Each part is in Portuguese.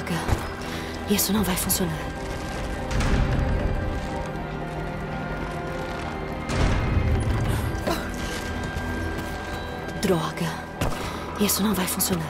Droga. Isso não vai funcionar. Droga. Isso não vai funcionar.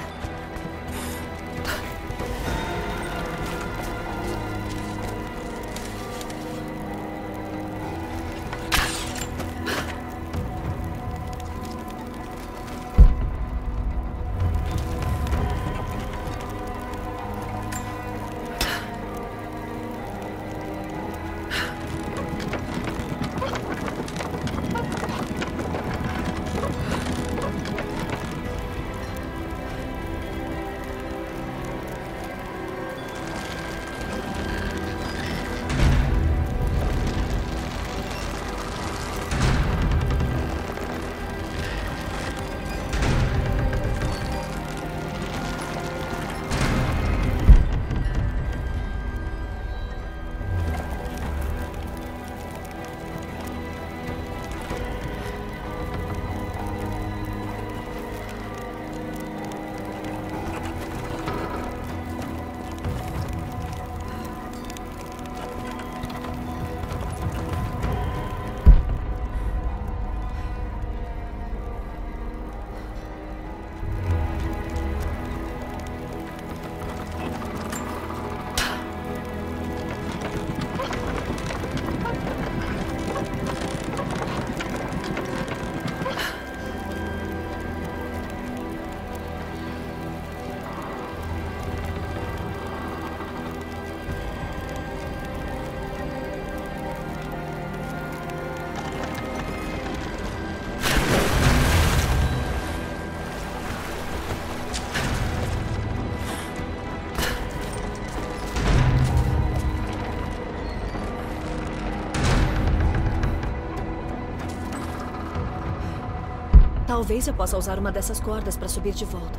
Talvez eu possa usar uma dessas cordas para subir de volta.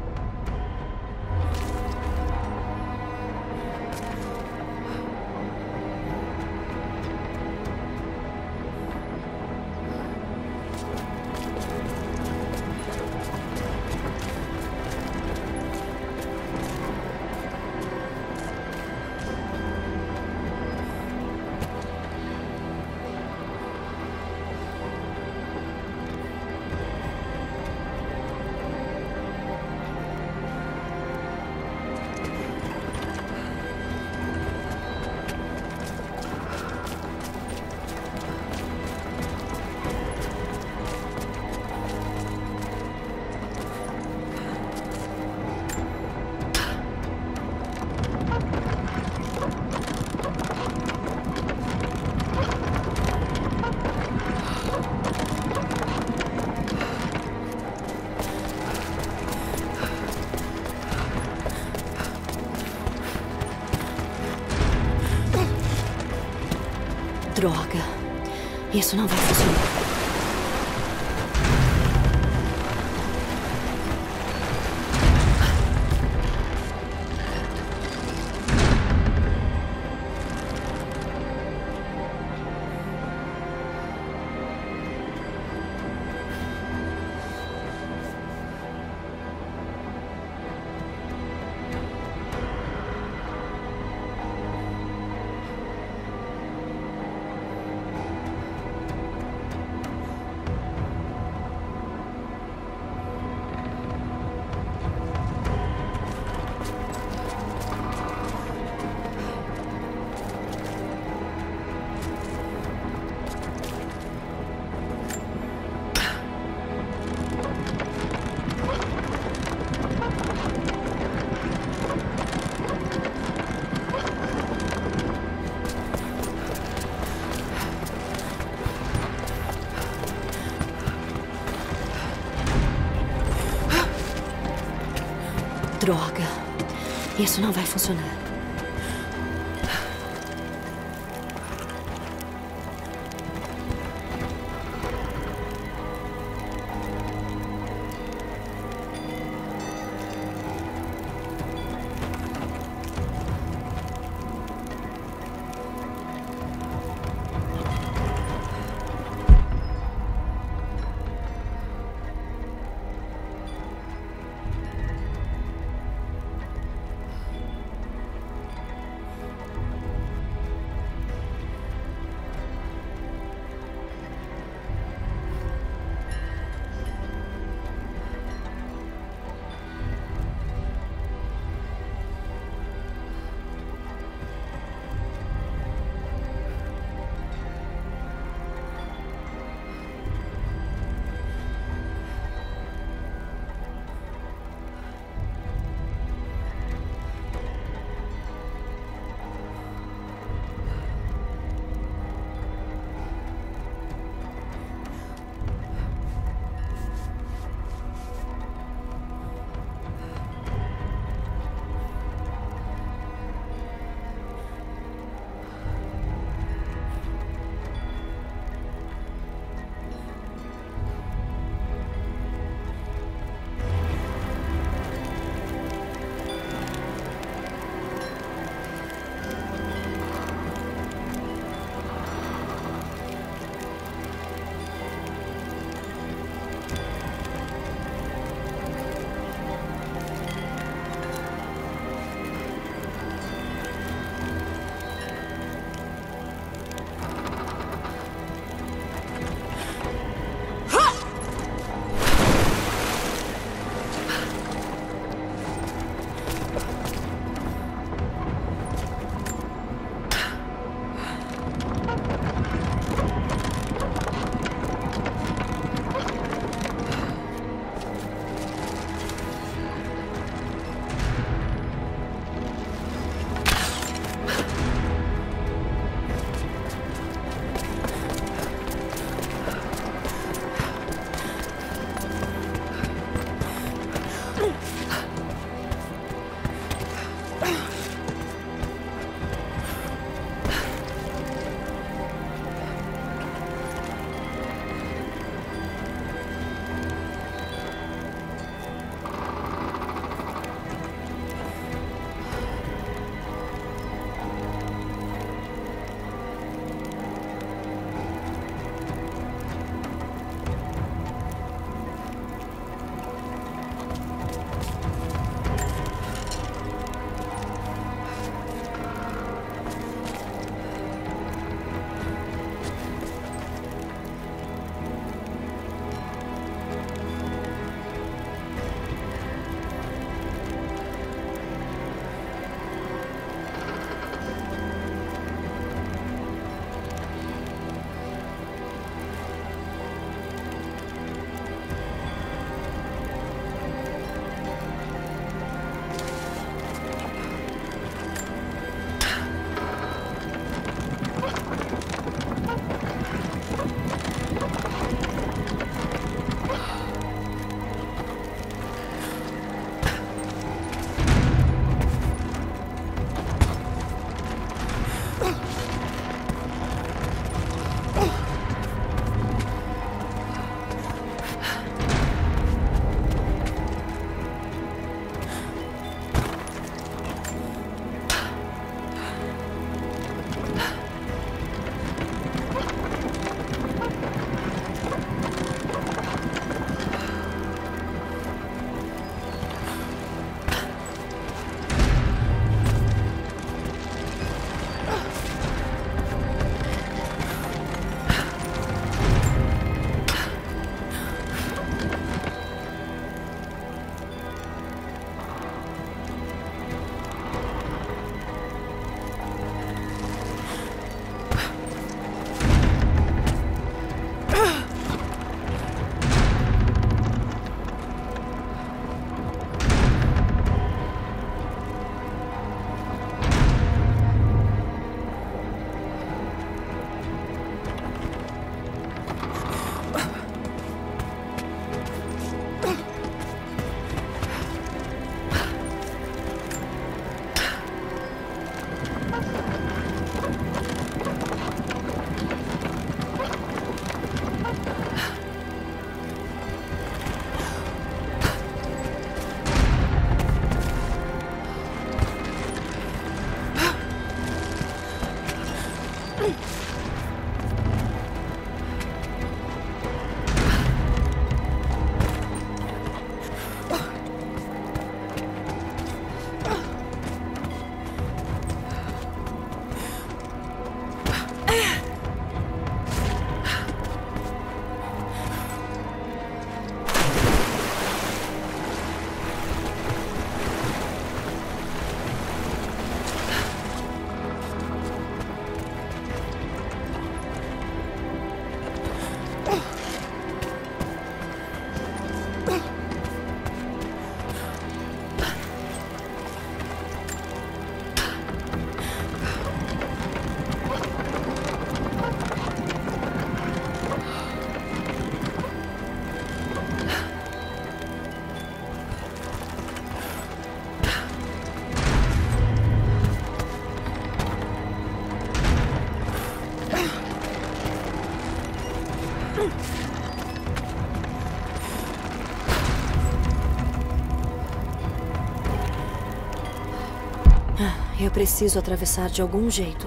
Droga. Isso não vai funcionar. Droga. Isso não vai funcionar. Eu preciso atravessar de algum jeito.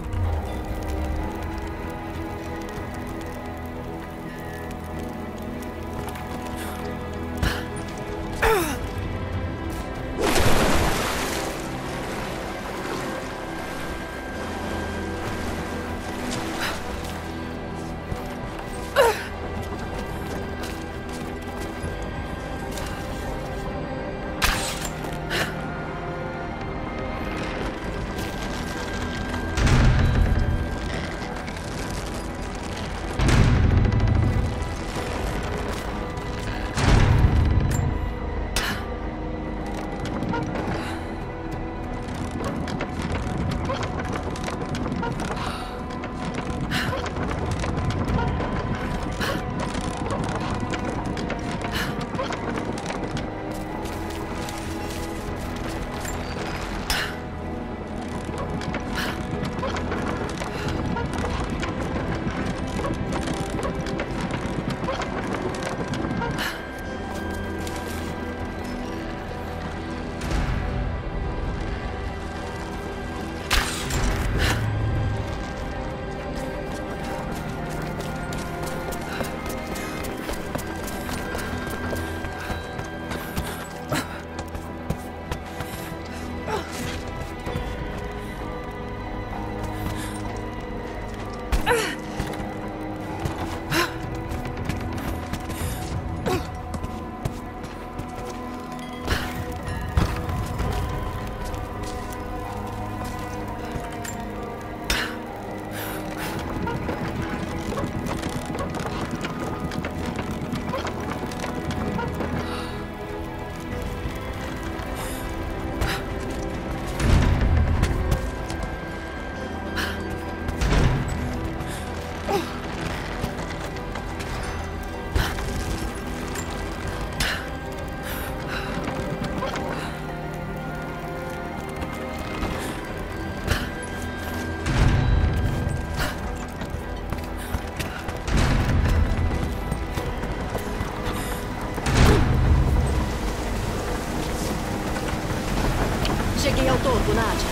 Cheguei ao topo, Nadia.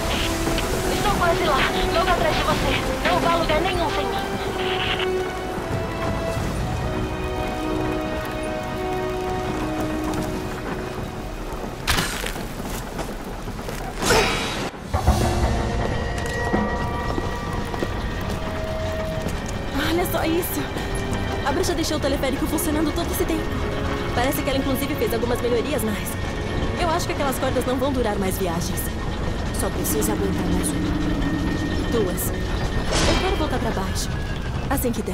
Estou quase lá, logo atrás de você. Não vá a lugar nenhum sem mim. Olha só isso. A bruxa deixou o teleférico funcionando todo esse tempo. Parece que ela inclusive fez algumas melhorias, mas eu acho que aquelas cordas não vão durar mais viagens. Só precisa aguentar mais uma. 2. Eu quero voltar pra baixo. Assim que der.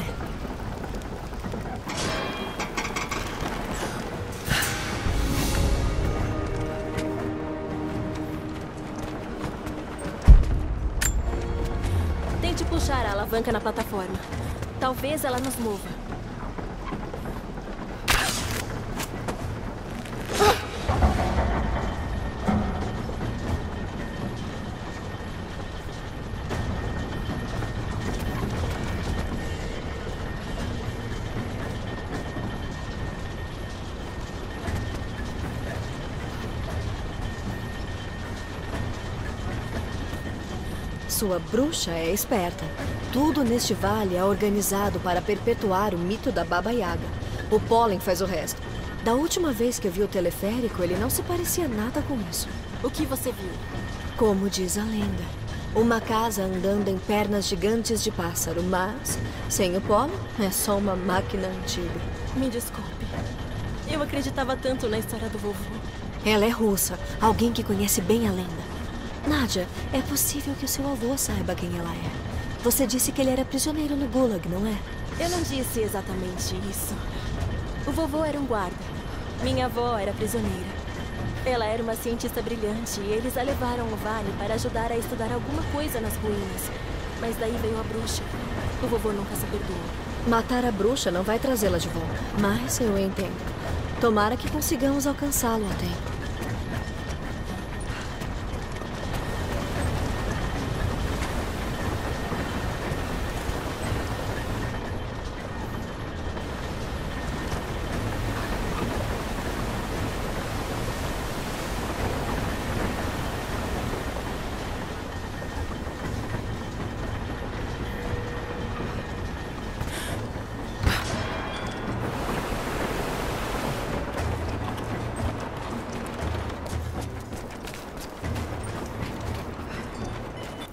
Tente puxar a alavanca na plataforma. Talvez ela nos mova. Sua bruxa é esperta. Tudo neste vale é organizado para perpetuar o mito da Baba Yaga. O pólen faz o resto. Da última vez que eu vi o teleférico, ele não se parecia nada com isso. O que você viu? Como diz a lenda, uma casa andando em pernas gigantes de pássaro, mas sem o pólen é só uma máquina antiga. Me desculpe. Eu acreditava tanto na história do vovô. Ela é russa, alguém que conhece bem a lenda. Nadia, é possível que o seu avô saiba quem ela é. Você disse que ele era prisioneiro no Gulag, não é? Eu não disse exatamente isso. O vovô era um guarda. Minha avó era prisioneira. Ela era uma cientista brilhante e eles a levaram ao vale para ajudar a estudar alguma coisa nas ruínas. Mas daí veio a bruxa. O vovô nunca se perdoou. Matar a bruxa não vai trazê-la de volta, mas eu entendo. Tomara que consigamos alcançá-lo a tempo.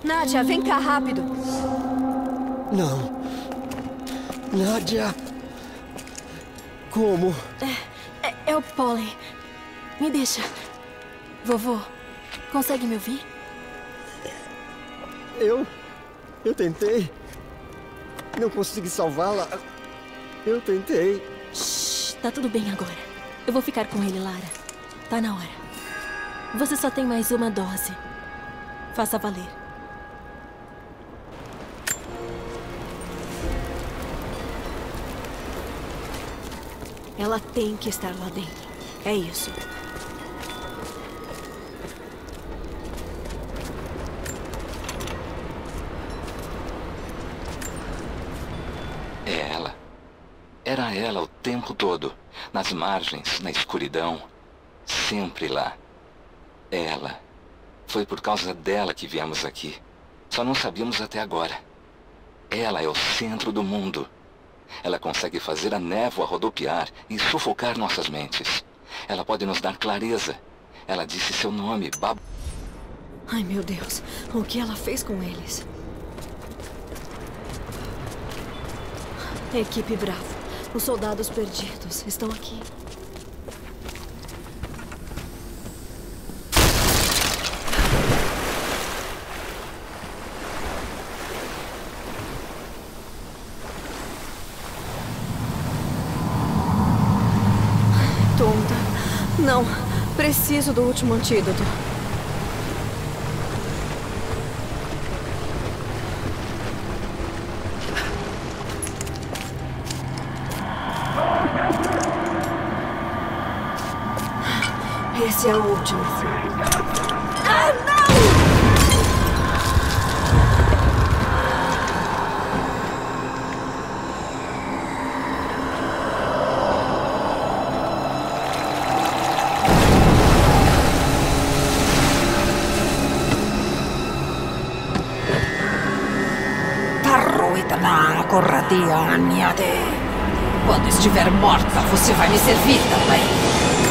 Nádia, vem cá, rápido. Não. Nádia. Como? É o pólen. Me deixa. Vovô, consegue me ouvir? Eu tentei. Não consegui salvá-la. Eu tentei. Shhh, tá tudo bem agora. Eu vou ficar com ele, Lara. Tá na hora. Você só tem mais uma dose. Faça valer. Ela tem que estar lá dentro. É isso. É ela. Era ela o tempo todo. Nas margens, na escuridão. Sempre lá. Ela. Foi por causa dela que viemos aqui. Só não sabíamos até agora. Ela é o centro do mundo. Ela consegue fazer a névoa rodopiar e sufocar nossas mentes. Ela pode nos dar clareza. Ela disse seu nome, Ai, meu Deus. O que ela fez com eles? Equipe Bravo. Os soldados perdidos estão aqui. Tonta. Não. Preciso do último antídoto. Esse é o último. Ah, não! Tarroitana corradia aniade. Quando estiver morta, você vai me servir também.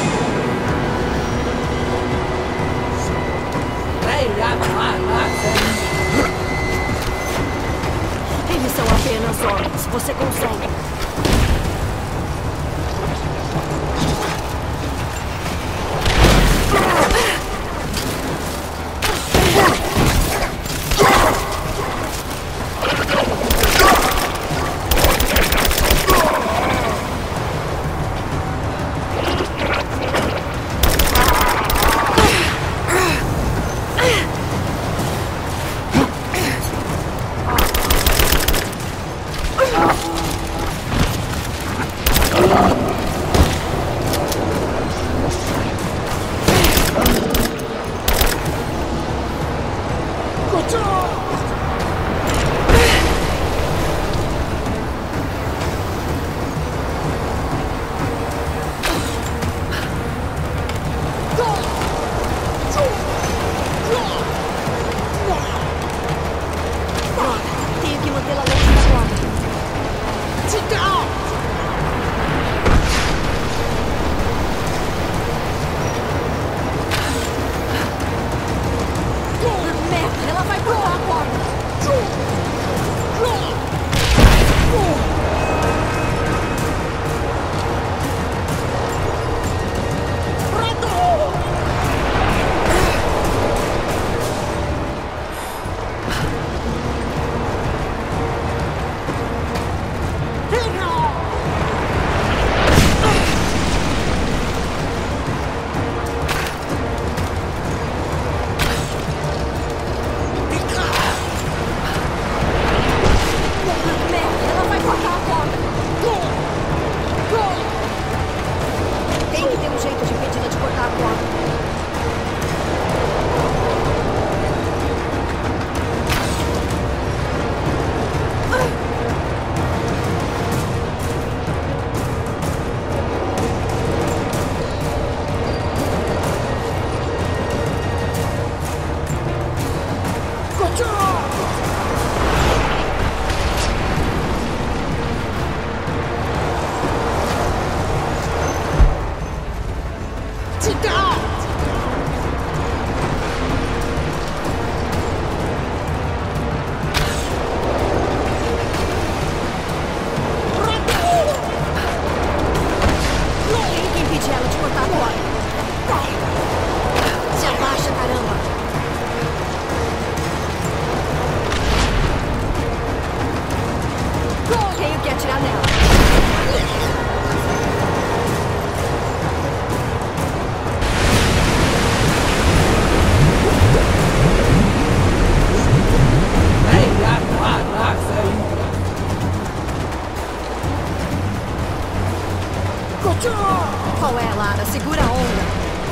Eles são apenas homens. Você consegue. Segura a onda.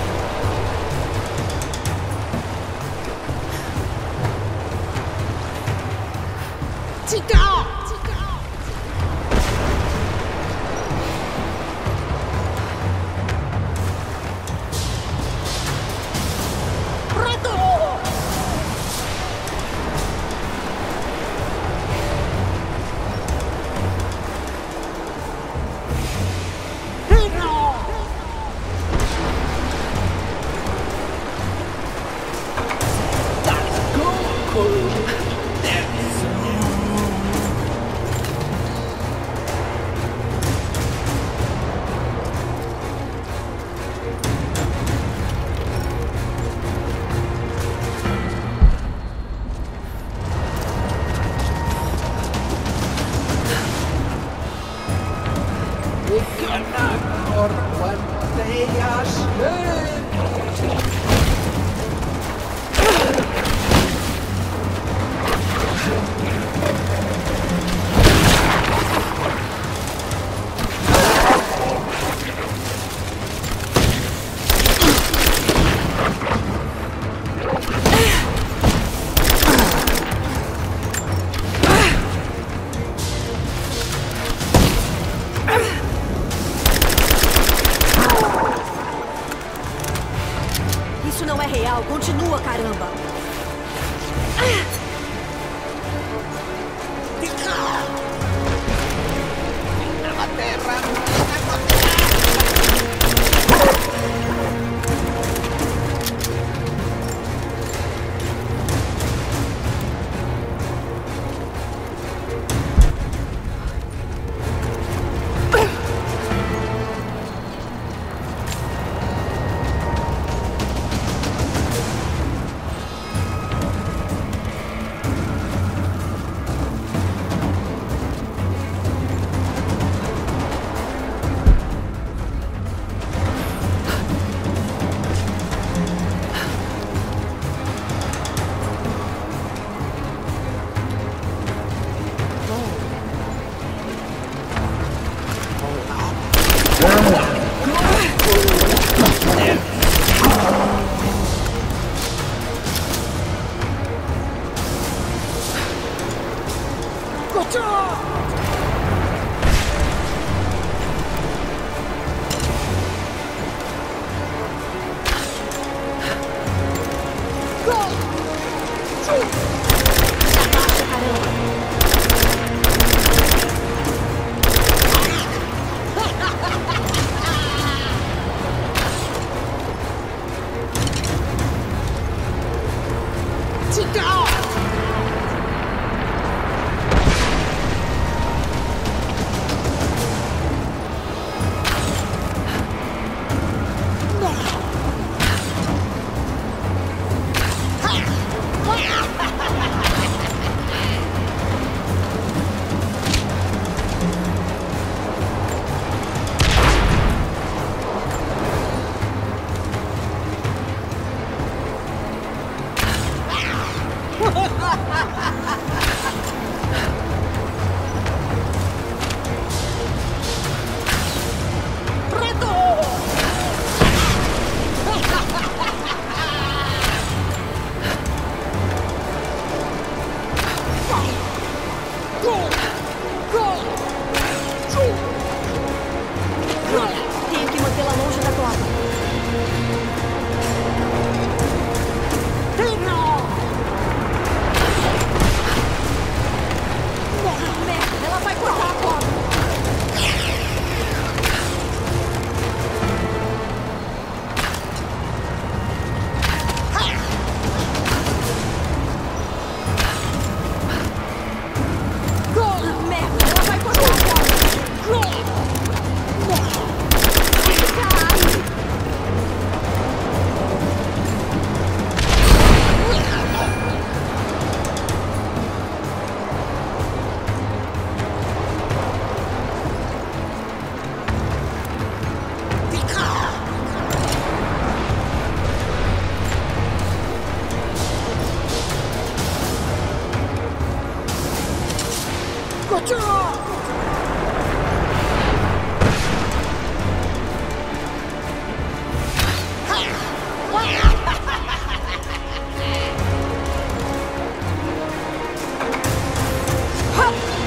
Isso não é real. Continua, caramba. Tenho que mantê-la longe da toada. Merda, ela vai cortar a corda. Merda, ela vai cortar a corda.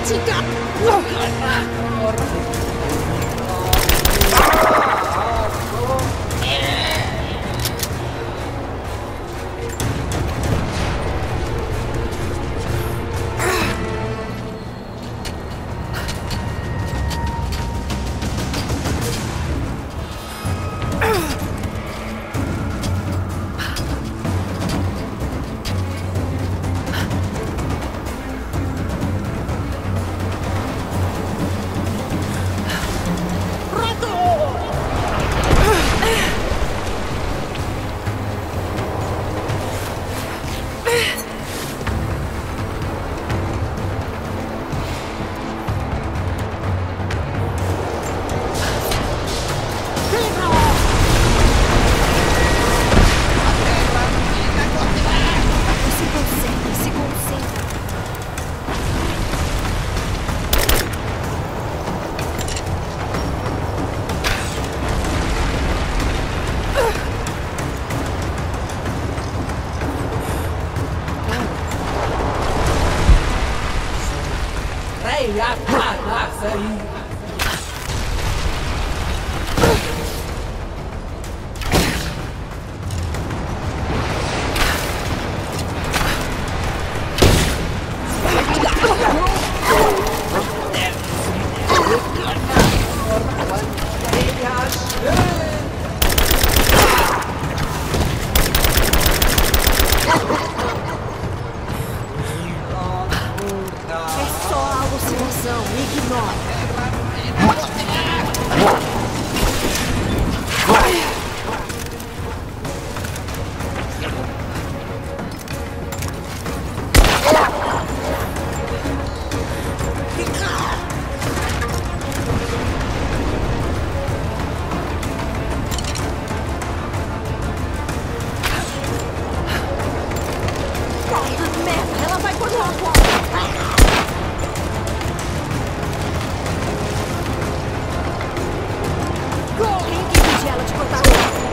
É só alucinação, ignora. Merda, ela vai cortar a porta. Tem que impedir ela de cortar a porta.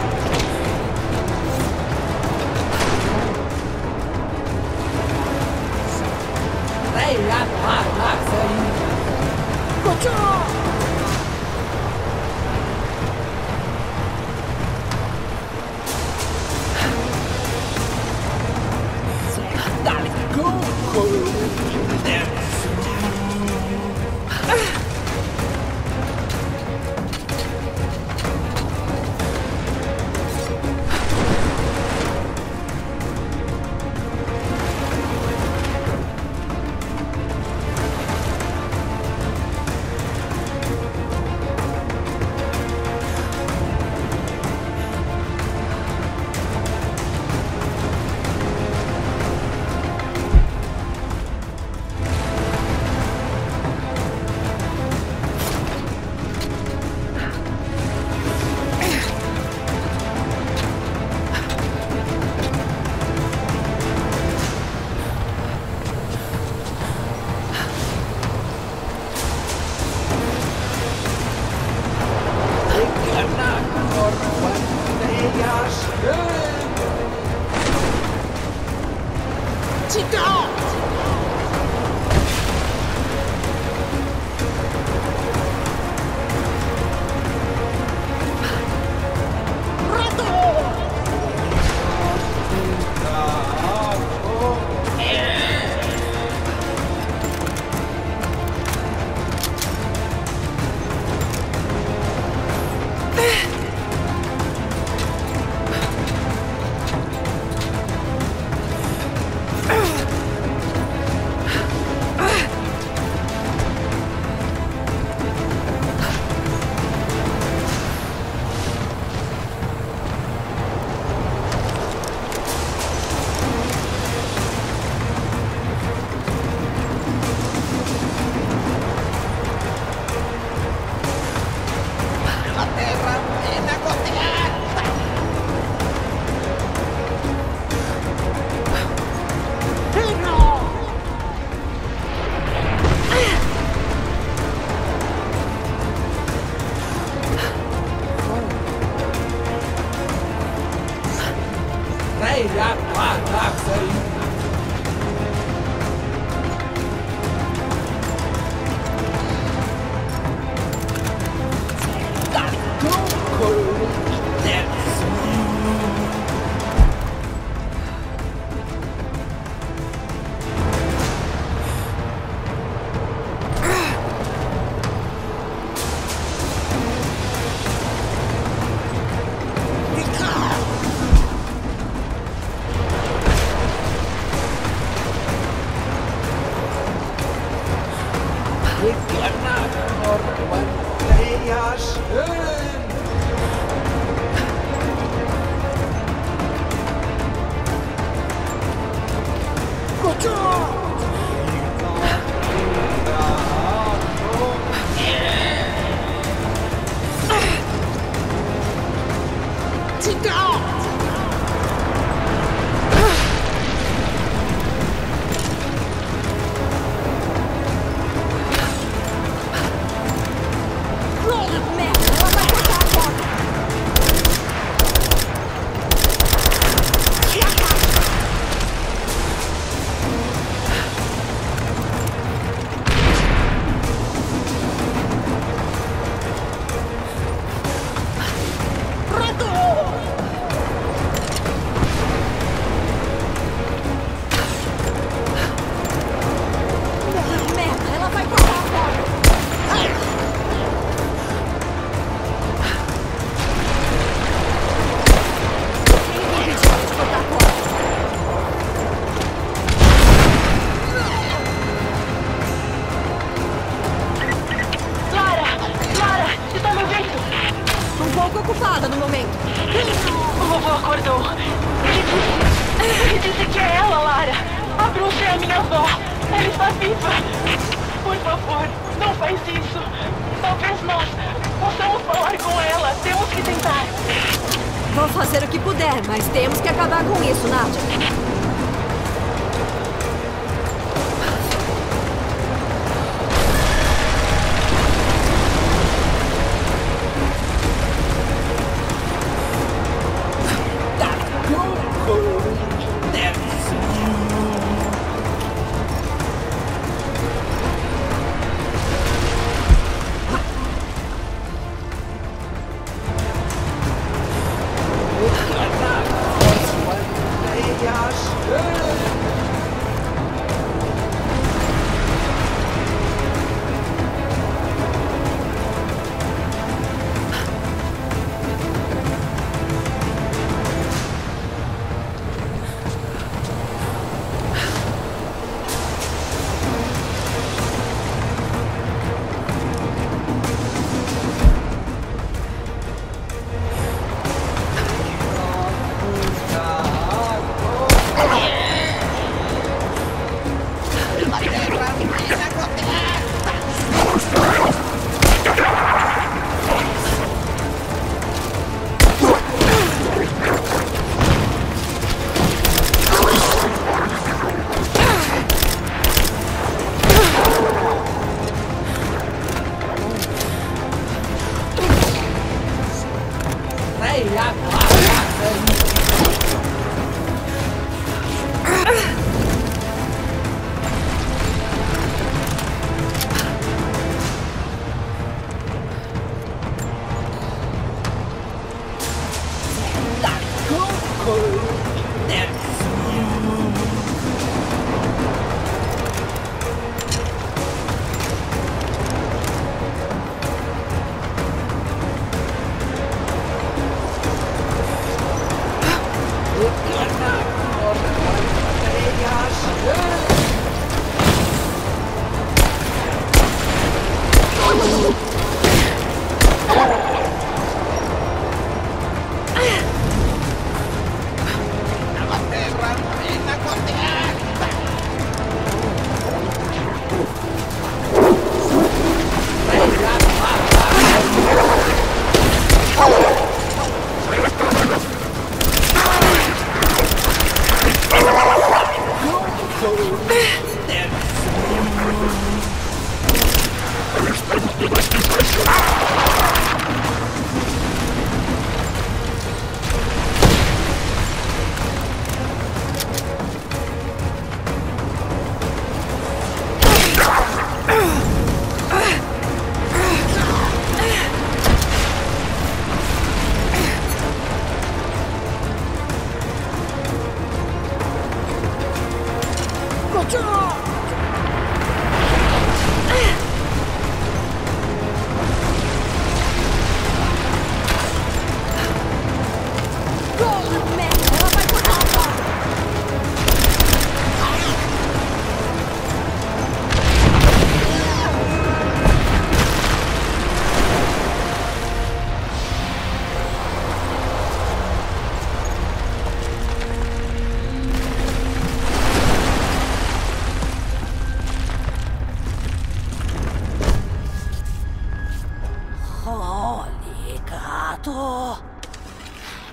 Ocupada no momento. O vovô acordou. Ele disse que é ela, Lara. A bruxa é a minha avó. Ela está viva. Por favor, não faz isso. Talvez nós possamos falar com ela. Temos que tentar. Vou fazer o que puder, mas temos que acabar com isso, Nadia.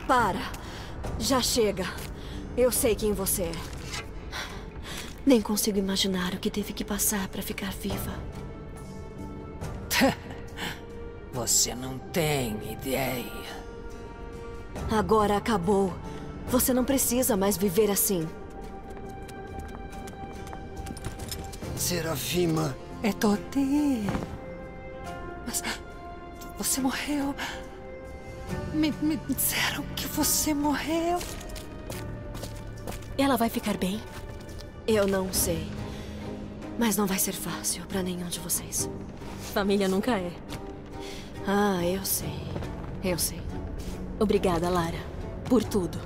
Para. Já chega. Eu sei quem você é. Nem consigo imaginar o que teve que passar para ficar viva. Você não tem ideia. Agora acabou. Você não precisa mais viver assim. Serafima. É Toti. Mas você morreu. Me disseram que você morreu. Ela vai ficar bem? Eu não sei. Mas não vai ser fácil para nenhum de vocês. Família nunca é. Ah, eu sei. Eu sei. Obrigada, Lara. Por tudo.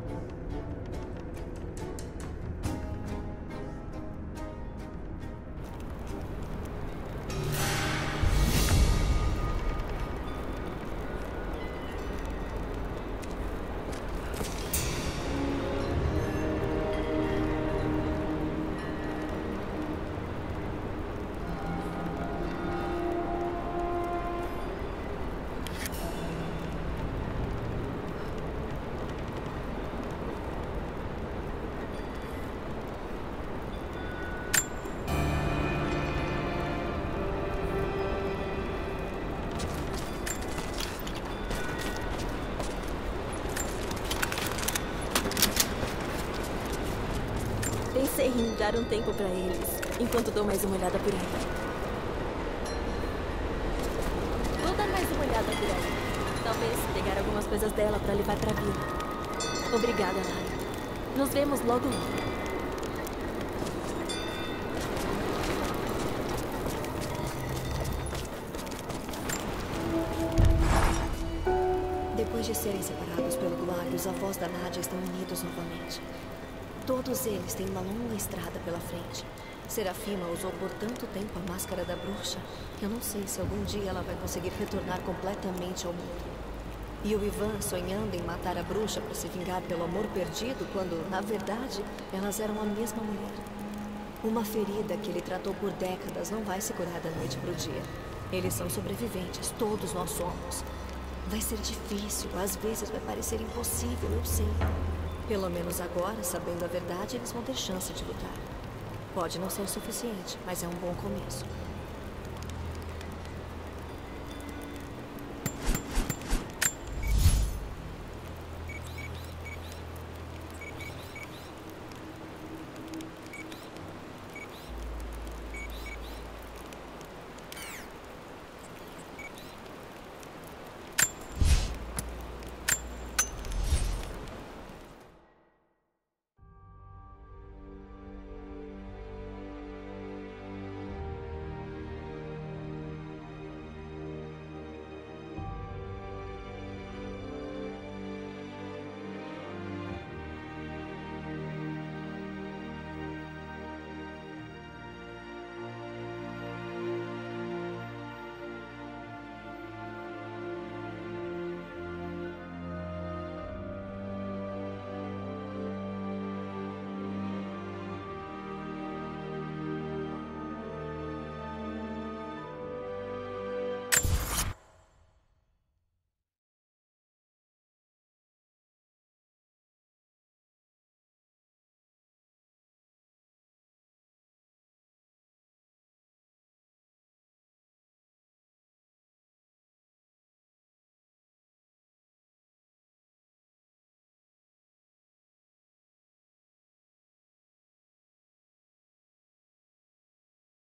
Pensei em dar um tempo pra eles, enquanto dou mais uma olhada por aí. Vou dar mais uma olhada por aí. Talvez pegar algumas coisas dela pra levar pra vila. Obrigada, Lara. Nos vemos logo logo. Depois de serem separados pelo Gulag, os avós da Nadia estão unidos novamente. Todos eles têm uma longa estrada pela frente. Serafima usou por tanto tempo a máscara da bruxa que eu não sei se algum dia ela vai conseguir retornar completamente ao mundo. E o Ivan sonhando em matar a bruxa para se vingar pelo amor perdido, quando, na verdade, elas eram a mesma mulher. Uma ferida que ele tratou por décadas não vai se curar da noite pro dia. Eles são sobreviventes, todos nós somos. Vai ser difícil, às vezes vai parecer impossível, eu sei. Pelo menos agora, sabendo a verdade, eles vão ter chance de lutar. Pode não ser o suficiente, mas é um bom começo.